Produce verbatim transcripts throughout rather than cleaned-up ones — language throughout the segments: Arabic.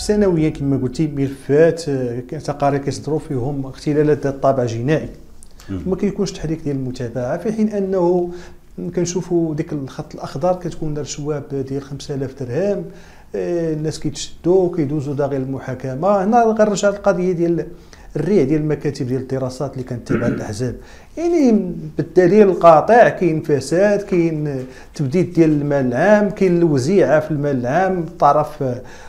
سنويا كما قلتي ملفات تقارير كيصدروا فيهم اختلالات ذات الطابع جنائي وما كيكونش تحريك ديال المتابعه، في حين انه كنشوفوا ديك الخط الاخضر كتكون رشوه ديال خمسة آلاف درهم، الناس كيتشدوا كيدوزوا داغي المحاكمه. هنا غنرجع للقضيه ديال الريع ديال المكاتب ديال الدراسات اللي كانت تابعه للاحزاب، يعني بالدليل القاطع كاين فساد، كاين تبديد ديال المال العام، كاين الوزيعه في المال العام طرف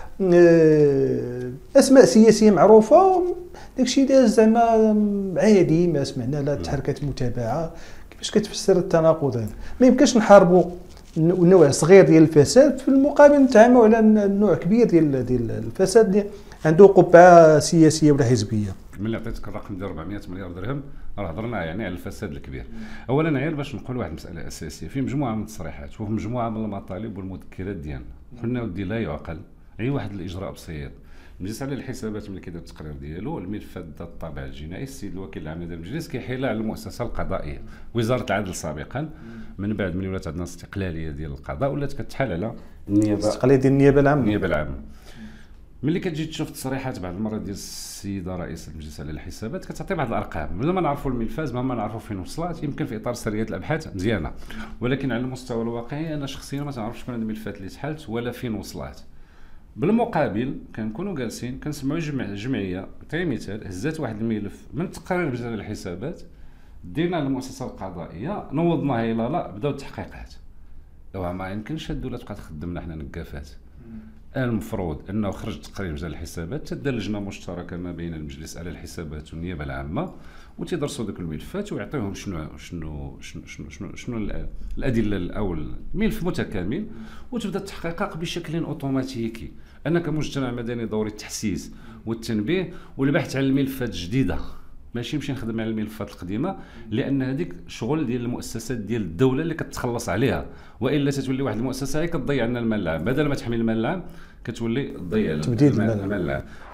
اسماء سياسيه معروفه. داكشي داز زعما عادي، ما سمعنا لا تحركات متابعه. كيفاش كتفسر التناقض هذا؟ ما يمكنش نحاربوا نوع صغير ديال الفساد في المقابل نتعاملوا على نوع كبير ديال ديال الفساد اللي عنده قبعه سياسيه ولا حزبيه. ملي عطيتك الرقم ديال أربعمائة مليار درهم راه هضرنا يعني على الفساد الكبير. اولا غير باش نقول واحد المساله اساسيه، في مجموعه من التصريحات وفي مجموعه من المطالب والمذكرات ديالنا قلنا ودي لا يعقل غير واحد الاجراء بسيط. المجلس على الحسابات ملي كيدير التقرير ديالو الملفات ذات الطابع الجنائي، السيد الوكيل العام ديال المجلس كيحيلها على المؤسسه القضائيه. وزاره العدل سابقا من بعد ملي ولات عندنا استقلاليه ديال القضاء ولات كتحال على النيابه، استقلاليه ديال النيابه العامه. النيابه العامه ملي كتجي تشوف تصريحات بعض المرات ديال السيده رئيس المجلس على الحسابات كتعطي بعض الارقام، بلا ما نعرفوا الملفات ما نعرفوا فين وصلت، يمكن في اطار سريات الابحاث مزيانه، ولكن على المستوى الواقعي انا شخصيا ما تعرفش شكون هاد الملفات اللي تحالت ولا فين وصلت. بالمقابل كنكونوا جالسين كنسمعوا جمع جمعيه تعطي مثال هزات واحد الملف من تقرير المجلس على الحسابات دينا للمؤسسه القضائيه نوضناها الى لا بداو التحقيقات. ما يمكنش الدوله تبقى تخدمنا حنا نقافات. المفروض انه خرج تقرير مجال الحسابات تدار لجنه مشتركه ما بين المجلس على الحسابات والنيابه العامه وتدرسوا ذوك الملفات ويعطيهم شنو شنو شنو شنو شنو, شنو الادله او الملف متكامل وتبدا التحقيقات بشكل اوتوماتيكي. انا كمجتمع مدني دوري التحسيس والتنبيه والبحث عن الملفات الجديده، ماشي نمشي نخدم على الملفات القديمه، لان هذيك شغل ديال المؤسسات ديال الدوله اللي كتخلص عليها، والا تتولي واحد المؤسسه هي كتضيع لنا المال العام، بدل ما تحمي المال العام كتولي تضيع تبديد المال العام.